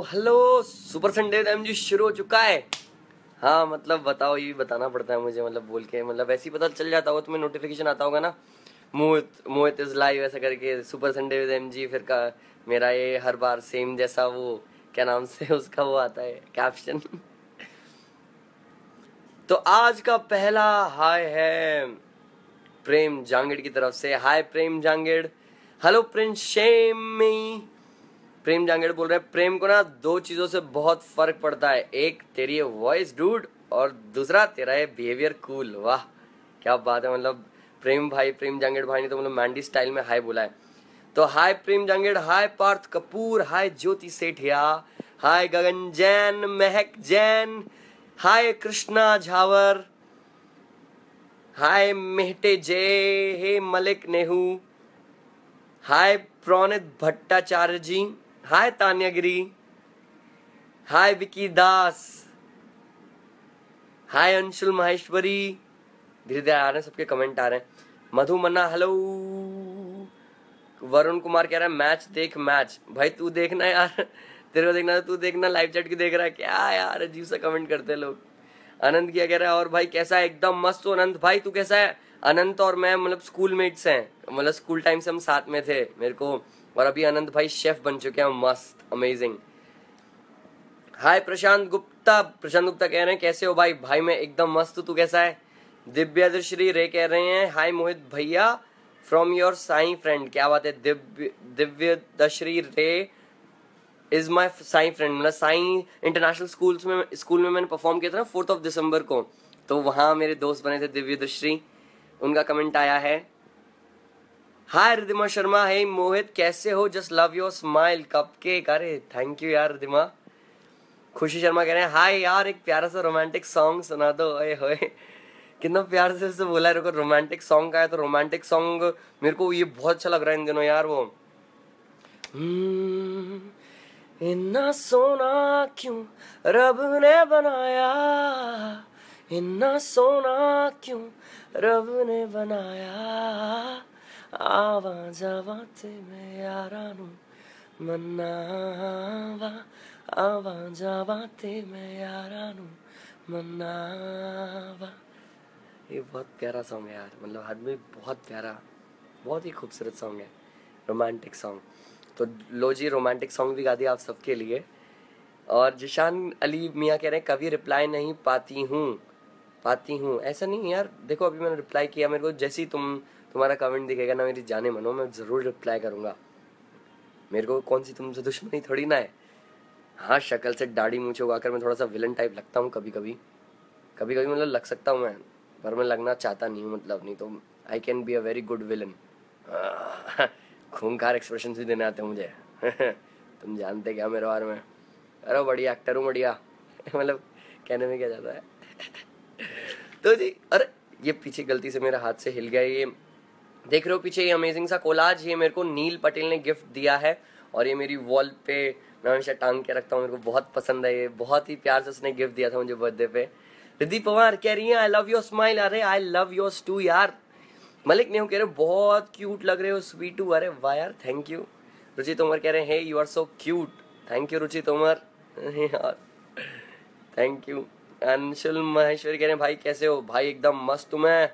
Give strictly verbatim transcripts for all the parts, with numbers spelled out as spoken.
Hello super Sunday MG शुरू हो चुका है। हाँ मतलब बताओ, ये बताना पड़ता है मुझे, मतलब बोल के, मतलब वैसे ही पता चल जाता होगा, तुम्हें नोटिफिकेशन आता होगा ना, मोहित मोहित इज लाइव ऐसा करके, सुपर संडे विद एमजी, फिर का मेरा ये हर बार सेम जैसा वो क्या नाम से उसका वो आता है कैप्शन। तो आज का पहला हाय है प्रेम जांगड़ की तरफ से। Hi Prem Jangad, hello Prince Shemi. Prem Jangad बोल रहे हैं प्रेम को ना दो चीजों से बहुत फर्क पड़ता है, एक तेरी वॉइस डूड और दूसरा तेरा ये बिहेवियर कूल। वाह क्या बात है, मतलब प्रेम भाई, प्रेम जांगड़ भाई ने तो मतलब मैंडी स्टाइल में हाय बोला है। तो हाय प्रेम जांगड़, हाय पार्थ कपूर, हाय ज्योति सेठिया, हाय गगन जैन, महक जैन, हाय कृष्णा झावर, हाय मेहटे जय, हे मलिक नेहू, हाय प्रोनित भट्टाचार्य जी, हाय तान्या गिरी, हाय विकी दास, हाय अंशुल माहेश्वरी। धीरे धीरे आ रहे हैं, सबके कमेंट आ रहे हैं। मधु मन्ना हेलो। वरुण कुमार कह रहा है मैच देख मैच। भाई तू देखना यार, तेरे को देखना तू देखना, लाइव चैट की देख रहा है क्या यार, अजीब सा कमेंट करते हैं लोग। अनंत क्या कह रहा है, और भाई कैसा है? एकदम मस्त हो अनंत भाई, तू कैसा है? अनंत और मैं मतलब स्कूल मेट्स हैं, मतलब स्कूल टाइम से हम साथ में थे मेरे को, और अभी अनंत भाई शेफ बन चुके हैं, मस्त अमेजिंग। हाय प्रशांत गुप्ता, प्रशांत गुप्ता कह रहे हैं कैसे हो भाई? भाई मैं एकदम मस्त हूँ, तू कैसा है? दिव्यादश्री रे कह रहे हैं हाय मोहित भैया फ्रॉम योर साई फ्रेंड। क्या बात है, दिव्य दिव्यदश्री रे इज माई साई फ्रेंड, मतलब साई इंटरनेशनल स्कूल में स्कूल में मैंने परफॉर्म किया था ना फोर्थ ऑफ दिसंबर को, तो वहां मेरे दोस्त बने थे दिव्यदश्री, उनका कमेंट आया है। हाय रिदिमा शर्मा, हे मोहित कैसे हो? Just love your smile cupcake. अरे थैंक यू यार रिदिमा। खुशी शर्मा कह रहे हैं हाय यार एक प्यारा सा रोमांटिक सॉन्ग सुना दो। ओए होए कितना प्यार से उससे बोला है। रोमांटिक सॉन्ग का है तो रोमांटिक सॉन्ग मेरे को ये बहुत अच्छा लग रहा है इन दिनों यार। वो इन्ना सोना क्यों रब ने बनाया, इन्ना सोना क्यों रब ने बनाया, आवा जावा ते मैं यारा नू मनावा, आवा जावा ते मैं यारा नू मनावा। ये बहुत प्यारा सॉन्ग है यार, मतलब हद में बहुत प्यारा, बहुत ही खूबसूरत सॉन्ग है, रोमांटिक सॉन्ग। तो लो जी रोमांटिक सॉन्ग भी गा दिया आप सबके लिए। और जिशान अली मियाँ कह रहे हैं कभी रिप्लाई नहीं पाती हूँ पाती हूँ ऐसा नहीं यार, देखो अभी मैंने रिप्लाई किया, मेरे को जैसे ही तुम तुम्हारा कमेंट दिखेगा ना मेरी जाने मनो, मैं ज़रूर रिप्लाई करूँगा। मेरे को कौन सी तुमसे दुश्मनी थोड़ी ना है। हाँ शक्ल से दाढ़ी मूंछ उगाकर मैं थोड़ा सा विलन टाइप लगता हूँ कभी कभी, कभी कभी मतलब लग सकता हूँ मैं, पर मैं लगना चाहता नहीं हूँ, मतलब नहीं तो I can be a very good villain. खूंखार एक्सप्रेशन भी देने आते हैं मुझे। तुम जानते क्या मेरे बारे में? अरे बढ़िया एक्टर हूँ, बढ़िया। मतलब कहने में क्या जाता है। तो जी अरे ये पीछे गलती से मेरे हाथ से हिल गया, ये देख रहे हो पीछे ये अमेजिंग सा कोलाज, ये मेरे को नील पटेल ने गिफ्ट दिया है, और ये मेरी वॉल पे मैं हमेशा टांग के रखता हूँ, मेरे को बहुत पसंद है ये, बहुत ही प्यार से उसने गिफ्ट दिया था मुझे बर्थडे पे। रिद्धि पवार कह रही है आई लव योर स्माइल। अरे आई लव योर्स टू यार। मलिक नेहू कह रहे हो बहुत क्यूट लग रहे हो स्वीटू। अरे वाह यार थैंक यू। रुचि तोमर कह रहे हैं hey you are so cute. Thank you Ruchi Tomar यार थैंक यू। अंशुल महेश्वरी कह रहे हैं भाई कैसे हो? भाई एकदम मस्त हूँ मैं।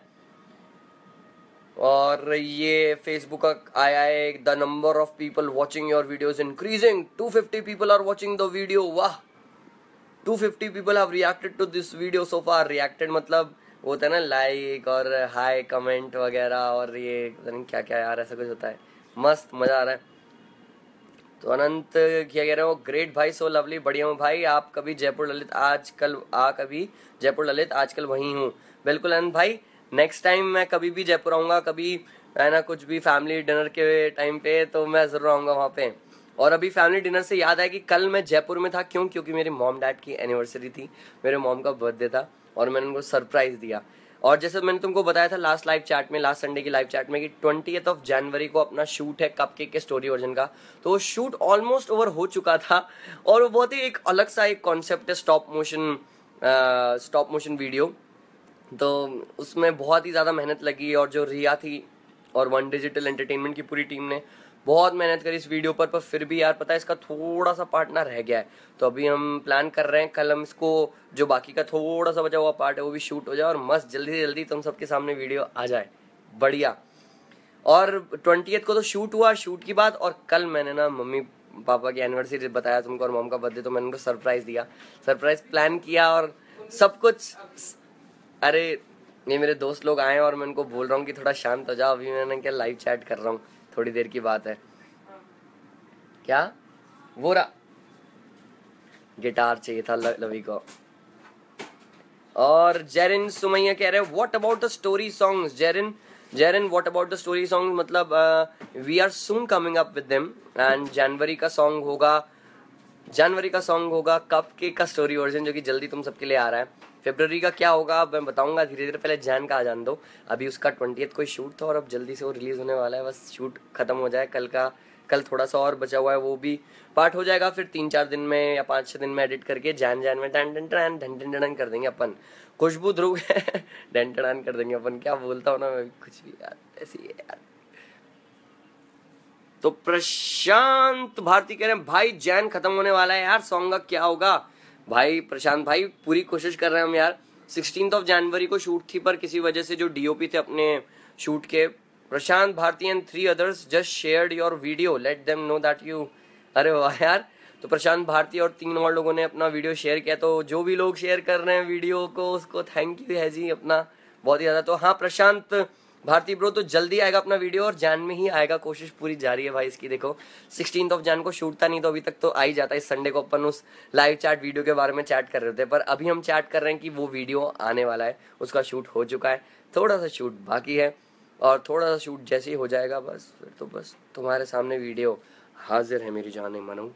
और ये फेसबुक का आया है the number of people watching your videos increasing, two fifty people are watching the video. वाह two fifty people have reacted to this video so far. Reacted मतलब वो होता है ना लाइक और हाई कमेंट वगैरह, और ये पता नहीं क्या क्या यार ऐसा कुछ होता है, मस्त मजा आ रहा है। तो अनंत क्या कह रहे हो? ग्रेट भाई सो लवली, बढ़िया हूँ भाई। आप कभी जयपुर ललित आजकल आ कभी जयपुर ललित आजकल वहीं हूँ। बिल्कुल अनंत भाई, नेक्स्ट टाइम मैं कभी भी जयपुर आऊँगा, कभी है ना कुछ भी फैमिली डिनर के टाइम पे, तो मैं ज़रूर आऊँगा वहाँ पे। और अभी फैमिली डिनर से याद आया कि कल मैं जयपुर में था, क्यों? क्योंकि मेरी मॉम डैड की एनिवर्सरी थी, मेरे मॉम का बर्थडे था, और मैंने उनको सरप्राइज़ दिया। और जैसे मैंने तुमको बताया था लास्ट लाइव चैट में, लास्ट संडे की लाइव चैट में, कि ट्वेंटियथ ऑफ जनवरी को अपना शूट है कपकेक के स्टोरी वर्जन का, तो वो शूट ऑलमोस्ट ओवर हो चुका था, और वो बहुत ही एक अलग सा एक कॉन्सेप्ट है stop motion stop motion video, तो उसमें बहुत ही ज़्यादा मेहनत लगी, और जो रिया थी और वन डिजिटल एंटरटेनमेंट की पूरी टीम ने बहुत मेहनत करी इस वीडियो पर, पर फिर भी यार पता है इसका थोड़ा सा पार्ट ना रह गया है। तो अभी हम प्लान कर रहे हैं कल हम इसको जो बाकी का थोड़ा सा बचा हुआ पार्ट है वो भी शूट हो जाए और मस्त जल्दी से जल्दी तुम सबके सामने वीडियो आ जाए बढ़िया। और ट्वेंटियथ को तो शूट हुआ, शूट की बात, और कल मैंने ना मम्मी पापा की एनिवर्सरी बताया तुमको और मॉम का बर्थडे, तो मैंने उनको सरप्राइज दिया, सरप्राइज प्लान किया और सब कुछ। अरे ये मेरे दोस्त लोग आए और मैं उनको बोल रहा हूँ कि थोड़ा शांत हो जाओ, अभी मैंने क्या लाइव चैट कर रहा हूँ, थोड़ी देर की बात है। क्या वो रहा गिटार चाहिए था लवी को। और जेरिन सुमैया कह रहे हैं what about the story songs. Jerin Jerin what about the story song, मतलब we are soon coming up with them and जनवरी का सॉन्ग होगा, जनवरी का सॉन्ग होगा कपकेक का स्टोरी वर्जन जो कि जल्दी तुम सबके लिए आ रहा है। फरवरी का क्या होगा मैं बताऊंगा धीरे धीरे, पहले जैन का आ जान दो। अभी उसका ट्वेंटियथ कोई शूट था और अब जल्दी से वो रिलीज होने वाला है, बस शूट खत्म हो जाए कल का, कल थोड़ा सा और बचा हुआ है वो भी पार्ट हो जाएगा, फिर तीन चार दिन में या पाँच छः दिन में एडिट करके जैन जैन में done done done done done done कर देंगे अपन। खुशबू ध्रुव डन डन कर देंगे अपन, क्या बोलता हूँ ना मैं कुछ भी यार, ऐसी है यार। तो प्रशांत भारती कह रहे हैं भाई जैन खत्म होने वाला है यार, सॉन्ग का क्या होगा। भाई प्रशांत भाई पूरी कोशिश कर रहे हैं हम यार। सिक्सटीन्थ ऑफ जनवरी को शूट थी पर किसी वजह से जो डीओपी थे अपने शूट के, Prashant Bharti and three others just shared your video let them know that you. अरे वाह यार, तो प्रशांत भारती और तीन और लोगों ने अपना वीडियो शेयर किया, तो जो भी लोग शेयर कर रहे हैं वीडियो को उसको थैंक यू है जी अपना बहुत ही ज्यादा। तो हाँ प्रशांत भारती ब्रो तो जल्दी आएगा अपना वीडियो और जैन में ही आएगा, कोशिश पूरी जारी है भाई इसकी। देखो सिक्सटीन्थ ऑफ जैन को शूट था नहीं तो अभी तक तो आ ही जाता। इस संडे को अपन उस लाइव चैट वीडियो के बारे में चैट कर रहे थे, पर अभी हम चैट कर रहे हैं कि वो वीडियो आने वाला है, उसका शूट हो चुका है, थोड़ा सा शूट बाकी है और थोड़ा सा शूट जैसे ही हो जाएगा बस फिर तो बस तुम्हारे सामने वीडियो हाजिर है मेरी जाने मनो।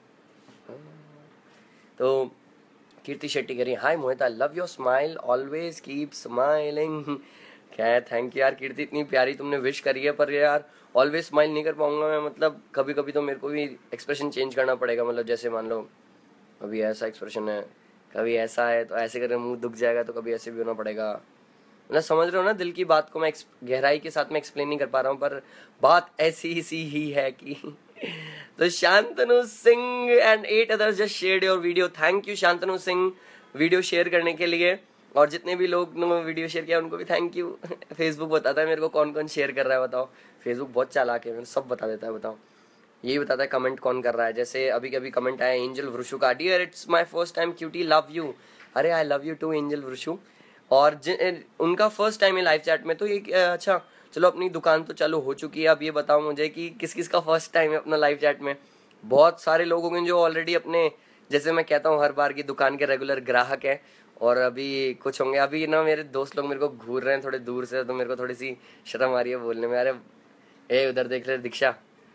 तो कीर्ति शेट्टी कह रही hi Mohit I love your smile always keep smiling. क्या है थैंक यू यार कीर्ति, इतनी प्यारी तुमने विश करी है, पर यार ऑलवेज स्माइल नहीं कर पाऊंगा मैं, मतलब कभी कभी तो मेरे को भी एक्सप्रेशन चेंज करना पड़ेगा, मतलब जैसे मान लो कभी ऐसा एक्सप्रेशन है, कभी ऐसा है तो ऐसे करके मुंह दुख जाएगा, तो कभी ऐसे भी होना पड़ेगा। मतलब समझ रहे हो ना दिल की बात को, मैं गहराई के साथ में एक्सप्लेन नहीं कर पा रहा हूँ पर बात ऐसी सी ही है कि तो Shantanu Singh and eight others just shared your video, thank you Shantanu Singh video share करने के लिए, और जितने भी लोग ने वीडियो शेयर किया उनको भी थैंक यू। फेसबुक बताता है मेरे को कौन कौन शेयर कर रहा है, बताओ फेसबुक बहुत चालाक है, सब बता देता है। बताओ यही बताता है कमेंट कौन कर रहा है, जैसे अभी कभी कमेंट आया एंजल वृषु का, dear it's my first time cutie love you. अरे I love you too Angel Vrishu. और उनका फर्स्ट टाइम है लाइव चैट में, तो ये अच्छा चलो अपनी दुकान तो चालू हो चुकी है, अब ये बताओ मुझे कि किस किस का फर्स्ट टाइम है अपना लाइव चैट में। बहुत सारे लोग होंगे जो ऑलरेडी अपने, जैसे मैं कहता हूँ हर बार की दुकान के रेगुलर ग्राहक हैं, और अभी कुछ होंगे। अभी ना मेरे दोस्त लोग मेरे को घूर रहे हैं थोड़े दूर से, तो मेरे को थोड़ी सी शर्म आ रही है बोलने में। अरे ए उधर देख रहे दीक्षा।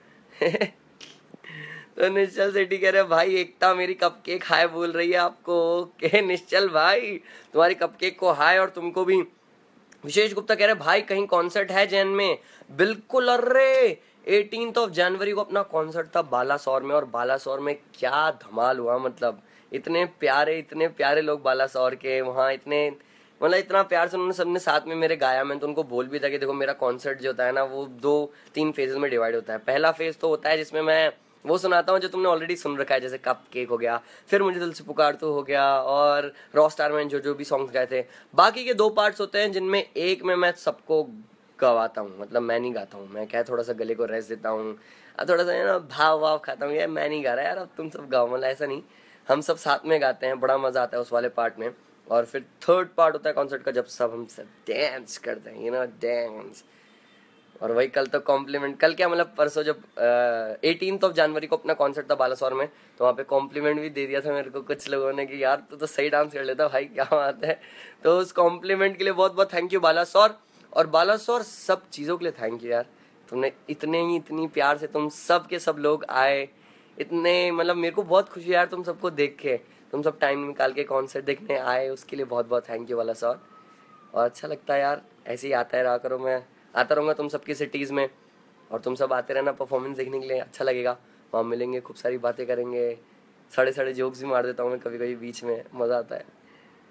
तो निश्चल सेठी कह रहे भाई एकता मेरी कपकेक हाय बोल रही है आपको। के निश्चल भाई तुम्हारी कपकेक को हाय, और तुमको भी। विशेष गुप्ता कह रहे भाई कहीं कॉन्सर्ट है जैन में? बिल्कुल, अरे एटीन्थ ऑफ जनवरी को अपना कॉन्सर्ट था बालासोर में, और बालासोर में क्या धमाल हुआ, मतलब इतने प्यारे इतने प्यारे लोग बालासोर के वहाँ, इतने मतलब इतना प्यार से उन्होंने सबने साथ में मेरे गाया। मैं तो उनको बोल भी था कि देखो मेरा कॉन्सर्ट जो होता है ना वो दो तीन फेजेस में डिवाइड होता है। पहला फेज तो होता है जिसमें मैं वो सुनाता हूँ जो तुमने ऑलरेडी सुन रखा है, जैसे कप केक हो गया, फिर मुझे दिल से पुकार तो हो गया, और रॉ स्टार मैन जो जो भी सॉन्ग्स गाए थे। बाकी के दो पार्ट्स होते हैं जिनमें एक में मैं सबको गवाता हूँ, मतलब मैं नहीं गाता हूँ, मैं क्या थोड़ा सा गले को रेस्ट देता हूँ, थोड़ा सा ना भाव वाव खाता हूँ, यार मैं नहीं गा रहा यार अब तुम सब गाओ, मतलब ऐसा नहीं, हम सब साथ में गाते हैं, बड़ा मजा आता है उस वाले पार्ट में। और फिर थर्ड पार्ट होता है कॉन्सर्ट का जब सब हम सब डांस करते हैं, यू नो डांस। और वही कल तो कॉम्प्लीमेंट, कल क्या मतलब परसों जब एटीन्थ ऑफ जनवरी को अपना कॉन्सर्ट था बालासोर में, तो वहाँ पे कॉम्प्लीमेंट भी दे दिया था मेरे को कुछ लोगों ने कि यार तू तो, तो सही डांस कर लेता भाई, क्या बात है। तो उस कॉम्प्लीमेंट के लिए बहुत बहुत थैंक यू बालासोर, और बालासोर सब चीज़ों के लिए थैंक यू यार। तुमने इतने ही इतनी प्यार से तुम सब के सब लोग आए, इतने मतलब मेरे को बहुत खुशी यार तुम सबको देख के, तुम सब टाइम निकाल के कॉन्सर्ट देखने आए, उसके लिए बहुत बहुत थैंक यू बालासोर। और अच्छा लगता है यार, ऐसे ही आता है रहा करो, मैं आता रहूँगा तुम सबकी सिटीज़ में, और तुम सब आते रहना परफॉर्मेंस देखने के लिए, अच्छा लगेगा। वहाँ मिलेंगे, खूब सारी बातें करेंगे, साढ़े साढ़े जोक्स भी मार देता हूँ मैं कभी कभी बीच में, मज़ा आता है।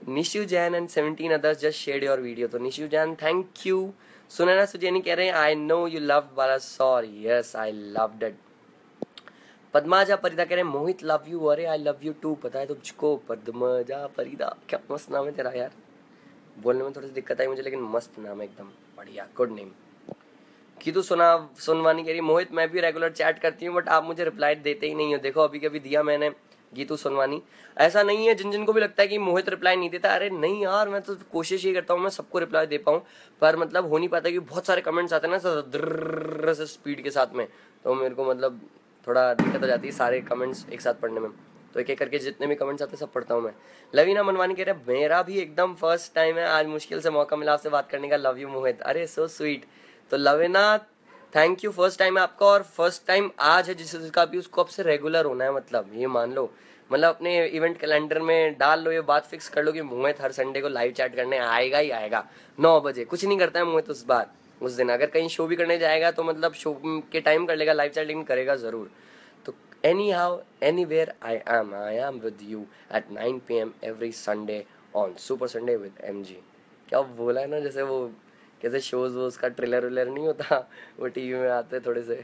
Nishu Jain and seventeen others just share your video. तो निशु जैन थैंक यू। सुनैना सुजैनी कह रहे हैं I know you love Bala sorry, yes I loved it. Padmaja Parida कह रहे हैं मोहित लव यू, अरे आई लव यू टू, पता है तुझको पद्माजा परिदा, क्या मस्त नाम है तेरा यार, बोलने में थोड़ी सी दिक्कत आई मुझे लेकिन मस्त नाम है एकदम बढ़िया, गुड नेम। कि तू सुना सुनवानी कह रही मोहित मैं भी रेगुलर चैट करती हूँ बट आप मुझे रिप्लाई देते ही नहीं हो। देखो अभी कभी दिया मैंने गीतू सुनवानी, ऐसा नहीं है जिन जिन को भी लगता है कि मोहित रिप्लाई नहीं देता, अरे नहीं यार मैं तो कोशिश ही करता हूँ मैं सबको रिप्लाई दे पाऊँ, पर मतलब हो नहीं पाता कि बहुत सारे कमेंट्स आते हैं ना से स्पीड के साथ में, तो मेरे को मतलब थोड़ा दिक्कत हो जाती है सारे कमेंट्स एक साथ पढ़ने में, तो एक एक करके जितने भी कमेंट्स आते हैं सब पढ़ता हूँ मैं। लवीना मनवानी कह रहे हैं मेरा भी एकदम फर्स्ट टाइम है, आज मुश्किल से मौका मिला आपसे बात करने का, लव यू मोहित, अरे सो स्वीट। तो Laveena thank you, first time है आपका और फर्स्ट टाइम आज है जिस जिसका भी उसको अब से रेगुलर होना है, मतलब ये मान लो, मतलब अपने इवेंट कैलेंडर में डाल लो, ये बात फिक्स कर लो कि मोहित हर संडे को लाइव चैट करने आएगा ही आएगा नौ बजे। कुछ नहीं करता है मोहित उस बार उस दिन, अगर कहीं शो भी करने जाएगा तो मतलब शो के टाइम कर लेगा लाइव चैट, लेकिन करेगा जरूर। तो anyhow anywhere I am I am with you at nine P M every Sunday on super Sunday with M G. क्या बोला है ना, जैसे वो कैसे शोज वो उसका ट्रेलर वेलर नहीं होता, वो टीवी में आते थोड़े से,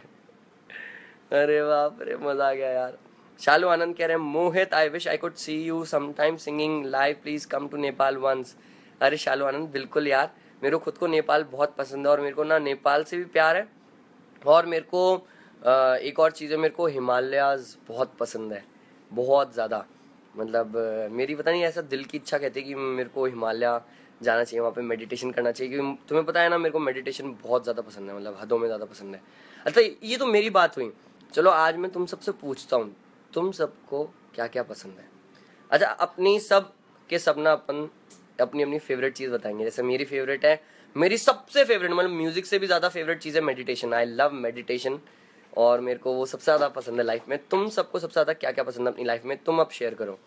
अरे बाप रे मजा आ गया यार। शालू आनंद कह रहे हैं Mohit I wish I could see you sometime singing live, please come to Nepal once. अरे शालू आनंद बिल्कुल यार, मेरे को खुद को नेपाल बहुत पसंद है और मेरे को ना नेपाल से भी प्यार है, और मेरे को आ, एक और चीज़ है, मेरे को हिमालयाज बहुत पसंद है, बहुत ज़्यादा, मतलब मेरी पता नहीं ऐसा दिल की इच्छा कहती है कि मेरे को हिमालय जाना चाहिए, वहाँ पे मेडिटेशन करना चाहिए, क्योंकि तुम्हें पता है ना मेरे को मेडिटेशन बहुत ज़्यादा पसंद है, मतलब हदों में ज़्यादा पसंद है। अच्छा ये तो मेरी बात हुई, चलो आज मैं तुम सबसे पूछता हूँ तुम सबको क्या क्या पसंद है। अच्छा अपनी सब के सब ना अपन अपनी अपनी फेवरेट चीज़ बताएंगे, जैसे मेरी फेवरेट है, मेरी सबसे फेवरेट मतलब म्यूजिक से भी ज़्यादा फेवरेट चीज़ है मेडिटेशन, आई लव मेडिटेशन, और मेरे को वो सबसे ज़्यादा पसंद है लाइफ में। तुम सबको सबसे ज़्यादा क्या क्या पसंद है अपनी लाइफ में, तुम अब शेयर करो।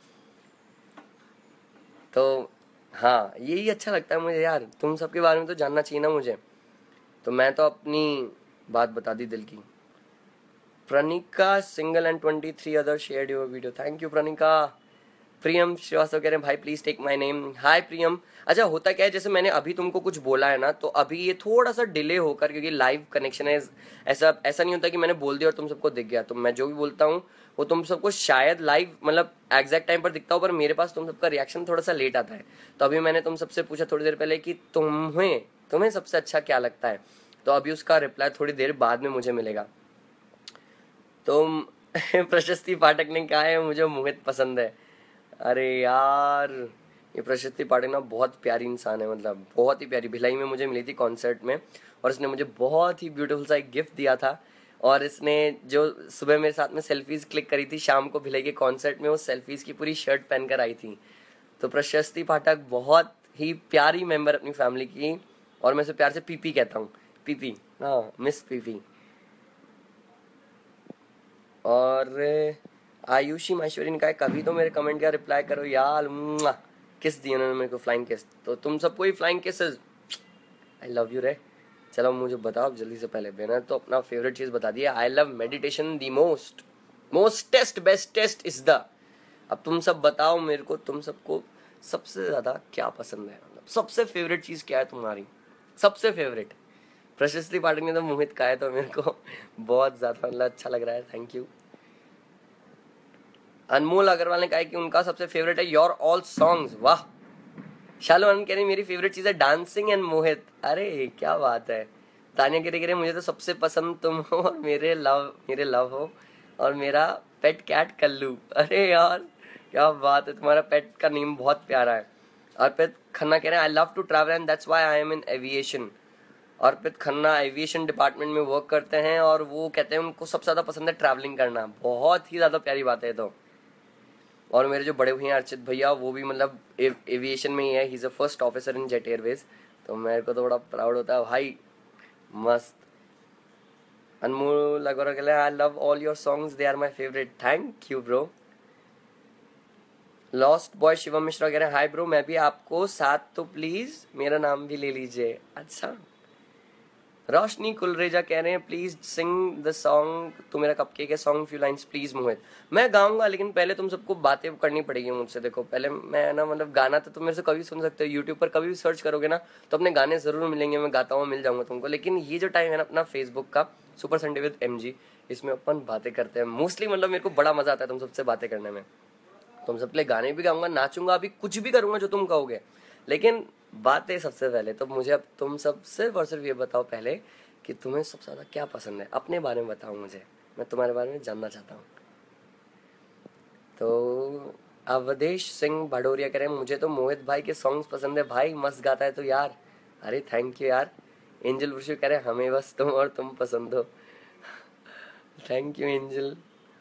तो हाँ यही अच्छा लगता है मुझे यार, तुम सबके बारे में तो जानना चाहिए ना मुझे, तो मैं तो अपनी बात बता दी दिल की। Pranika Singal and twenty three other shared your video, thank you Pranika. Priyam Srivastava कह रहे हैं भाई please take my name, hi Priyam. अच्छा होता क्या है, जैसे मैंने अभी तुमको कुछ बोला है ना, तो अभी ये थोड़ा सा डिले होकर, क्योंकि लाइव कनेक्शन है, ऐसा ऐसा नहीं होता कि मैंने बोल दिया और तुम सबको दिख गया, तो मैं जो भी बोलता हूँ वो तुम सबको शायद लाइव मतलब एग्जैक्ट टाइम पर दिखता हो, पर मेरे पास तुम सबका रिएक्शन थोड़ा सा लेट आता है। तो अभी मैंने तुम सबसे पूछा थोड़ी देर पहले कि तुम्हें तुम्हें सबसे अच्छा क्या लगता है, तो अभी उसका रिप्लाई थोड़ी देर बाद में मुझे मिलेगा। तो प्रशस्ति पाठक ने कहा है मुझे मोहित पसंद है, अरे यार ये प्रशस्ति पाठक ना बहुत प्यारी इंसान है, मतलब बहुत ही प्यारी, भिलाई में मुझे मिली थी कॉन्सर्ट में, और इसने मुझे बहुत ही ब्यूटीफुल सा एक गिफ्ट दिया था, और इसने जो सुबह मेरे साथ में सेल्फीज क्लिक करी थी शाम को भिलाई के कॉन्सर्ट में, वो सेल्फीज की पूरी शर्ट पहनकर आई थी। तो प्रशस्ति पाठक बहुत ही प्यारी मेंबर अपनी फैमिली की, और मैं उसे प्यार से पीपी कहता हूँ, पीपी, हाँ मिस पीपी। और आयुषी माहेश्वरी ने कहा कभी तो मेरे कमेंट का रिप्लाई करो यार, किस दी उन्होंने मेरे को, फ्लाइंग किस, तो तुम सबको ही flying kisses, I love you रे। चलो मुझे बताओ जल्दी से, पहले मैंने तो अपना फेवरेट चीज बता दिया, I love meditation the most, mostest bestest is the. अब तुम सब बताओ मेरे को, तुम सबको सबसे ज्यादा क्या पसंद है, मतलब सबसे फेवरेट चीज क्या है तुम्हारी, सबसे फेवरेट। प्रशस्ति पाठक ने तो मोहित कहा है, तो मेरे को बहुत ज्यादा मतलब अच्छा लग रहा है, थैंक यू। अनमोल अग्रवाल ने कहा कि उनका सबसे फेवरेट है योर ऑल सॉन्ग्स, वाह। शालू आनंद कह रही मेरी फेवरेट चीज है डांसिंग एंड मोहित, अरे क्या बात है। तानिया कह रही मुझे तो सबसे पसंद तुम हो और मेरे लव मेरे लव हो और मेरा पेट कैट कल्लू, अरे यार क्या बात है, तुम्हारा पेट का नेम बहुत प्यारा है। अर्पित खन्ना कह रहे हैं I love to travel and that's why I am in aviation. Arpit Khanna aviation department में वर्क करते हैं, और वो कहते हैं उनको सबसे ज्यादा पसंद है ट्रैवलिंग करना, बहुत ही ज्यादा प्यारी बात है। तो और मेरे जो बड़े भैया अर्चित भैया, वो भी मतलब एविएशन में ही है, he is a first officer in Jet Airways, तो मेरे को तो बड़ा प्राउड होता है भाई, मस्त। अनमोल अगोरा के लिए I love all your songs, they are my favourite, thank you bro. Lost boy Shivam Mishra कह रहे हैं हाय ब्रो, मैं भी आपको साथ तो प्लीज मेरा नाम भी ले लीजिए। अच्छा रोशनी कुलरेजा कह रहे हैं प्लीज सिंग द सॉन्ग तू मेरा कपकेक है song few lines please Mohit. मैं गाऊंगा लेकिन पहले तुम सबको बातें करनी पड़ेगी मुझसे। देखो पहले मैं ना मतलब गाना तो तुम मेरे से कभी सुन सकते हो, यूट्यूब पर कभी भी सर्च करोगे ना तो अपने गाने जरूर मिलेंगे, मैं गाता हुआ मिल जाऊंगा तुमको। लेकिन ये जो टाइम है ना अपना फेसबुक का सुपर संडे विद एमजी, इसमें अपन बातें करते हैं मोस्टली। मतलब मेरे को बड़ा मजा आता है तुम सबसे बातें करने में। तुम सबके लिए गाने भी गाऊंगा, नाचूंगा, अभी कुछ भी करूंगा जो तुम कहोगे, लेकिन बातें सबसे पहले। तो मुझे अब तुम सब सिर्फ और सिर्फ ये बताओ पहले कि तुम्हें सबसे ज्यादा क्या पसंद है, अपने बारे में बताओ मुझे, मैं तुम्हारे बारे में जानना चाहता हूँ। तो अवधेश सिंह भडोरिया कह रहे हैं मुझे तो मोहित भाई के सॉन्ग्स पसंद है भाई, मस्त गाता है तो यार। अरे थैंक यू यार। एंजल वर्षु कह रहे हैं हमें बस तुम और तुम पसंद हो। Thank you Angel.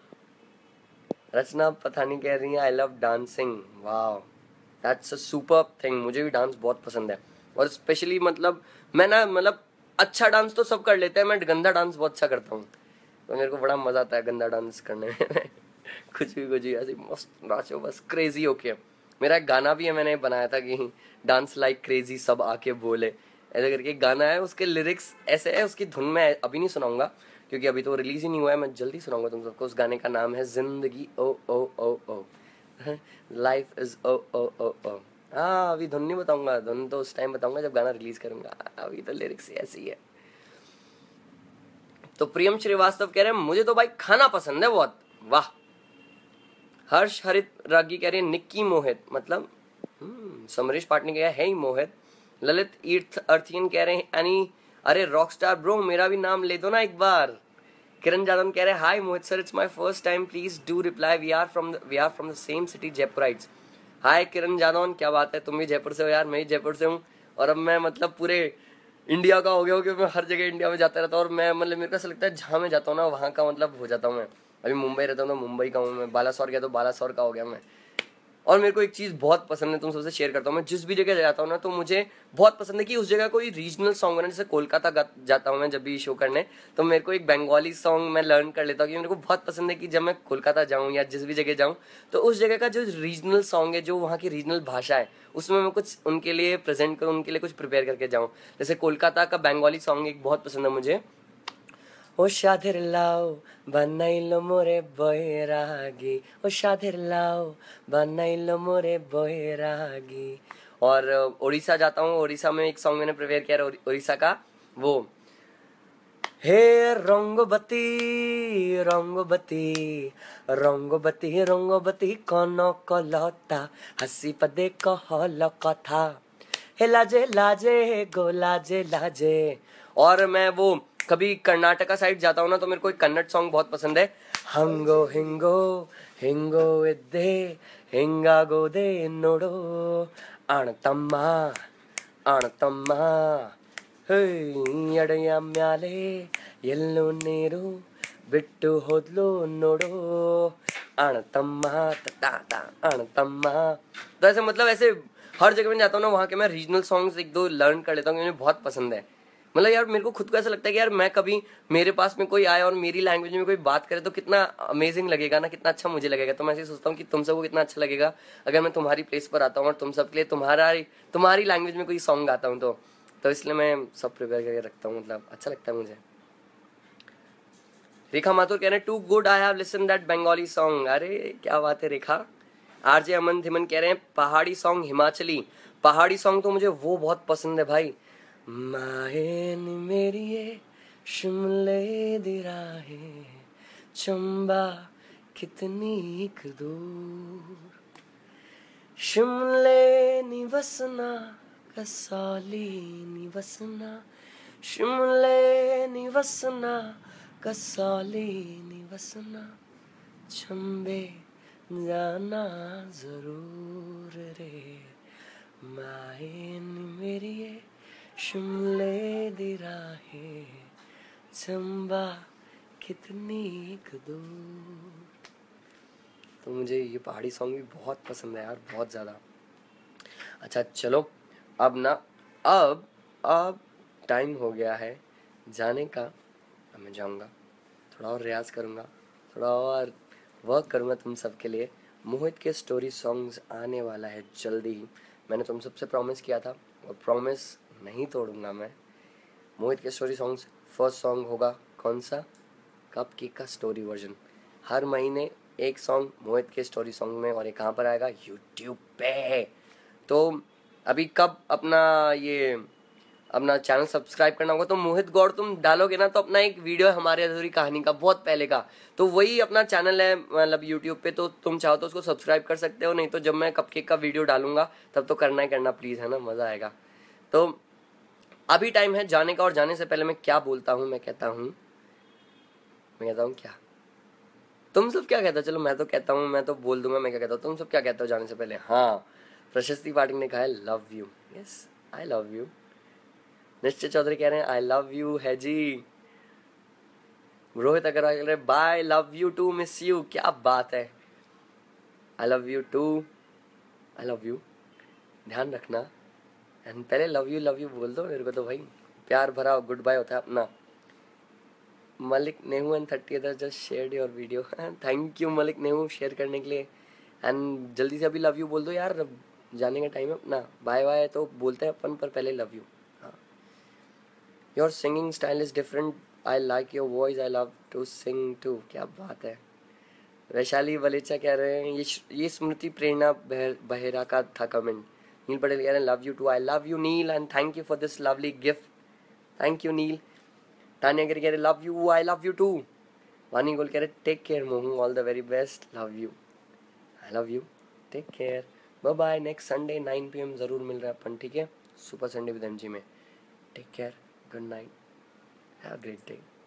Rachna Pathani कह रही है आई लव डांसिंग, वाह दैट्स अ सुपर थिंग। मुझे भी डांस बहुत पसंद है, और स्पेशली मतलब मैं ना मतलब अच्छा डांस तो सब कर लेते हैं, मैं गंदा डांस बहुत अच्छा करता हूँ। तो मेरे को बड़ा मजा आता है गंदा डांस करने में। कुछ भी कुछ भी ऐसे मस्त नाचो बस क्रेजी होके। मेरा एक गाना भी है मैंने बनाया था कि डांस लाइक क्रेजी सब आके बोले, ऐसे करके एक गाना है। उसके लिरिक्स ऐसे है, उसकी धुन में अभी नहीं सुनाऊंगा क्योंकि अभी तो रिलीज ही नहीं हुआ है, मैं जल्दी सुनाऊंगा तुम सबको। उस गाने का नाम है जिंदगी ओ ओ ओ ओ, लाइफ इज ओ ओ ओ ओ। हाँ अभी धुन नहीं बताऊंगा, धुन तो उस टाइम बताऊंगा जब गाना रिलीज करूंगा, अभी तो लिरिक्स ऐसी है। तो प्रियम श्रीवास्तव कह रहे हैं मुझे तो भाई खाना पसंद है बहुत, वाह। हर्ष हरित रागी कह रहे हैं निक्की मोहित मतलब हम्म समरेश पाटनी कह है ही मोहित। ललित ईर्थ अर्थियन कह रहे हैं एनी अरे रॉकस्टार ब्रो मेरा भी नाम ले दो ना एक बार। किरण जादव कह रहे हैं hi Mohit sir it's my first time please do reply we are from we are from the same city Jaipurites. Hi Kiran Jadhav क्या बात है, तुम भी जयपुर से हो यार, मैं ही जयपुर से हूँ। और अब मैं मतलब पूरे इंडिया का हो गया हूँ कि मैं हर जगह इंडिया में जाता रहता हूँ। और मैं मतलब मेरे को ऐसा लगता है जहाँ मैं जाता हूँ ना वहाँ का मतलब हो जाता हूँ मैं। अभी मुंबई रहता हूँ तो मुंबई का हूँ मैं, बालासोर गया तो बालासोर का हो गया मैं। और मेरे को एक चीज़ बहुत पसंद है, तुम सबसे शेयर करता हूँ। मैं जिस भी जगह जाता हूँ ना तो मुझे बहुत पसंद है कि उस जगह कोई रीजनल सॉन्ग है ना। जैसे कोलकाता जाता हूँ मैं जब भी शो करने, तो मेरे को एक बंगाली सॉन्ग मैं लर्न कर लेता हूँ क्योंकि मेरे को बहुत पसंद है कि जब मैं कोलकाता जाऊँ या जिस भी जगह जाऊँ तो उस जगह का जो रीजनल सॉन्ग है, जो वहाँ की रीजनल भाषा है, उसमें मैं कुछ उनके लिए प्रेजेंट करूँ, उनके लिए कुछ प्रिपेयर करके जाऊँ। जैसे कोलकाता का बंगाली सॉन्ग एक बहुत पसंद है मुझे, ओ साधेर लाओ बनाइलो मोरे बैरागी, ओ साधेर लाओ बनाइलो मोरे बैरागी। और उड़ीसा जाता हूँ, उड़ीसा में एक सॉन्ग मैंने प्रिपेयर किया उड़ीसा का, वो हे रंगबती रंगबती रंगबती रंगबती कनक लता हसी पदे कहल कथा हे लाजे लाजे गो लाजे लाजे। और मैं वो कभी कर्नाटका साइड जाता हूँ ना तो मेरे को एक कन्नड़ सॉन्ग बहुत पसंद है, हंगो हिंगो हिंगो इद्दे हिंगा गोदे नोडो अणतम्मा अणतम्मा ಎಡೆಯ ಮ್ಯಾಲೆ ಎಲ್ಲೋ ನೀರು ಬಿಟ್ಟು ಹೋದ್ಲು ನೋಡो अणतम्मा ता अणतम्मा। तो ऐसे मतलब ऐसे हर जगह में जाता हूँ ना वहाँ के मैं रीजनल सॉन्ग्स एक दो लर्न कर लेता हूँ, मुझे बहुत पसंद है। मतलब यार मेरे को खुद को ऐसा लगता है कि यार मैं कभी मेरे पास में कोई आए और मेरी लैंग्वेज में कोई बात करे तो कितना अमेजिंग लगेगा ना, कितना अच्छा मुझे लगेगा। तो मैं ऐसे सोचता हूँ कि तुम सबको कितना अच्छा लगेगा अगर मैं तुम्हारी प्लेस पर आता हूँ और तुम सबके लिए तुम्हारा तुम्हारी लैंग्वेज में कोई सॉन्ग गाता हूँ तो तो इसलिए मैं सब प्रिपेयर करके रखता हूँ, मतलब अच्छा लगता है मुझे। रेखा माथुर कह रहे हैं too good I have listen that Bengali song, अरे क्या बात है रेखा। आरजे अमन धिमन कह रहे हैं पहाड़ी सॉन्ग हिमाचली, पहाड़ी सॉन्ग तो मुझे वो बहुत पसंद है भाई। मायन मेरी शिमले दी राहें चंबा कितनी दूर, शिमले निवसना कसौली निवसना, शिमले निवसना कसौली निवसना, चंबे जाना जरूर रे मायन मेरी शिमले दी राहें चंबा कितनी दूर। तो मुझे ये पहाड़ी सॉन्ग भी बहुत पसंद है यार, बहुत ज़्यादा। अच्छा चलो अब ना अब अब टाइम हो गया है जाने का। अब मैं जाऊँगा, थोड़ा और रियाज करूँगा, थोड़ा और वर्क करूँगा तुम सबके लिए। मोहित के स्टोरी सॉन्ग्स आने वाला है जल्दी ही, मैंने तुम सबसे प्रॉमिस किया था और प्रॉमिस नहीं तोड़ूंगा मैं। मोहित के स्टोरी सॉन्ग्स फर्स्ट सॉन्ग होगा कौन सा? कप केक का स्टोरी वर्जन। हर महीने एक सॉन्ग मोहित के स्टोरी सॉन्ग में, और ये कहाँ पर आएगा? यूट्यूब पे। तो अभी कब अपना ये अपना चैनल सब्सक्राइब करना होगा, तो मोहित गौड़ तुम डालोगे ना, तो अपना एक वीडियो है हमारी अधूरी कहानी का, बहुत पहले का, तो वही अपना चैनल है मतलब यूट्यूब पे, तो तुम चाहो तो उसको सब्सक्राइब कर सकते हो, नहीं तो जब मैं कपकेक का वीडियो डालूंगा तब तो करना ही करना प्लीज़, है ना, मज़ा आएगा। तो अभी टाइम है जाने का, और जाने से पहले मैं क्या बोलता हूँ, मैं कहता हूँ मैं कहता हूँ क्या, तुम सब क्या कहते हो? चलो मैं तो कहता हूँ, मैं तो बोल दूंगा मैं क्या कहता हूँ, तुम सब क्या कहते हो जाने से पहले? हाँ, प्रशस्ति पाठक ने कहा है love you. Yes, I love you. Nishchit Chaudhary कह रहे हैं आई लव यू है जी। रोहित अग्रवाल कह रहे हैं bye, love you too, miss you. क्या बात है, I love you too, I love you, ध्यान रखना। एंड पहले लव यू लव यू बोल दो मेरे को, तो भाई प्यार भरा गुड बाय होता है अपना। Malik Nehu and thirty other just share your video. Thank you Malik Nehu share करने के लिए। एंड जल्दी से अभी लव यू बोल दो यार, जाने का टाइम है अपना। बाय बाय तो बोलते हैं अपन, पर पहले लव यू। हाँ, your singing style is different, I like your voice, I love to sing too. क्या बात है। वैशाली वलेचा कह रहे हैं ये ये स्मृति प्रेरणा बहेरा का था कमेंट। नील पटेल कह रहे हैं love you too, I love you Neel and thank you for this lovely gift, thank you Neel. Tania गिर कह रहे love you, I love you too. Vani Goel कह रहे take care Mohu, all the very best, love you, I love you, take care, bye bye. Next Sunday nine P M ज़रूर मिल रहा है अपन, ठीक है, super Sunday with M G में। Take care, good night, have a great day.